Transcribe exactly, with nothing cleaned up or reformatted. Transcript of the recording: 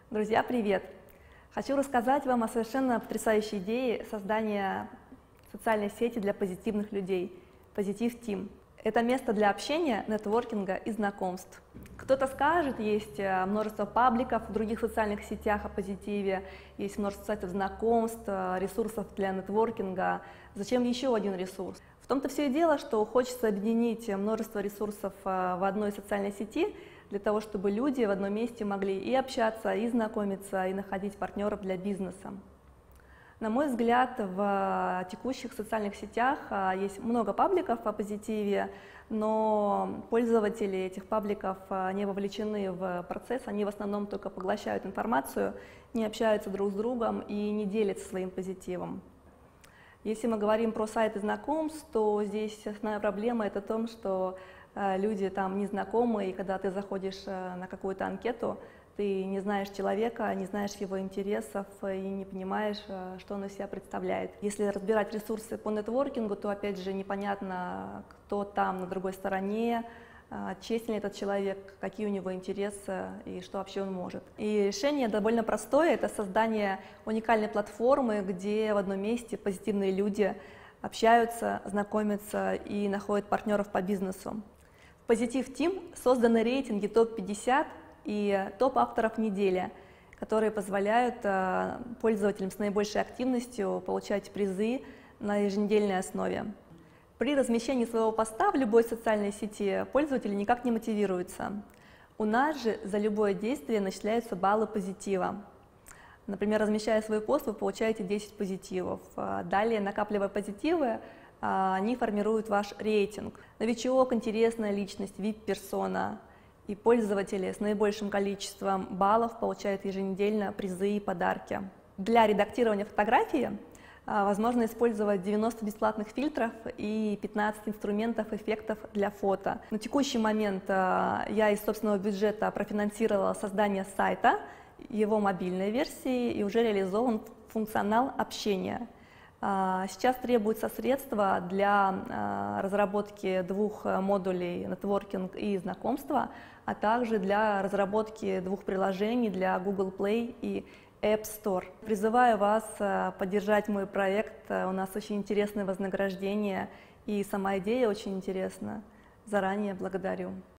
Друзья, привет! Хочу рассказать вам о совершенно потрясающей идее создания социальной сети для позитивных людей – Positive Team. Это место для общения, нетворкинга и знакомств. Кто-то скажет, есть множество пабликов в других социальных сетях о позитиве, есть множество сайтов знакомств, ресурсов для нетворкинга. Зачем еще один ресурс? В том-то все и дело, что хочется объединить множество ресурсов в одной социальной сети, для того, чтобы люди в одном месте могли и общаться, и знакомиться, и находить партнеров для бизнеса. На мой взгляд, в текущих социальных сетях есть много пабликов о позитиве, но пользователи этих пабликов не вовлечены в процесс, они в основном только поглощают информацию, не общаются друг с другом и не делятся своим позитивом. Если мы говорим про сайты знакомств, то здесь основная проблема – это в том, что люди там не знакомы, и когда ты заходишь на какую-то анкету, ты не знаешь человека, не знаешь его интересов и не понимаешь, что он из себя представляет. Если разбирать ресурсы по нетворкингу, то опять же непонятно, кто там на другой стороне, честен ли этот человек, какие у него интересы и что вообще он может. И решение довольно простое – это создание уникальной платформы, где в одном месте позитивные люди общаются, знакомятся и находят партнеров по бизнесу. В Positive Team созданы рейтинги топ пятьдесят и топ авторов недели, которые позволяют пользователям с наибольшей активностью получать призы на еженедельной основе. При размещении своего поста в любой социальной сети пользователи никак не мотивируются. У нас же за любое действие начисляются баллы позитива. Например, размещая свой пост, вы получаете десять позитивов. Далее, накапливая позитивы, они формируют ваш рейтинг. Новичок, интересная личность, ви ай пи-персона и пользователи с наибольшим количеством баллов получают еженедельно призы и подарки. Для редактирования фотографии возможно использовать девяносто бесплатных фильтров и пятнадцать инструментов эффектов для фото. На текущий момент я из собственного бюджета профинансировала создание сайта, его мобильной версии, и уже реализован функционал общения. Сейчас требуются средства для разработки двух модулей нетворкинг и знакомства, а также для разработки двух приложений для Google Play и App Store. Призываю вас поддержать мой проект, у нас очень интересное вознаграждение и сама идея очень интересна. Заранее благодарю.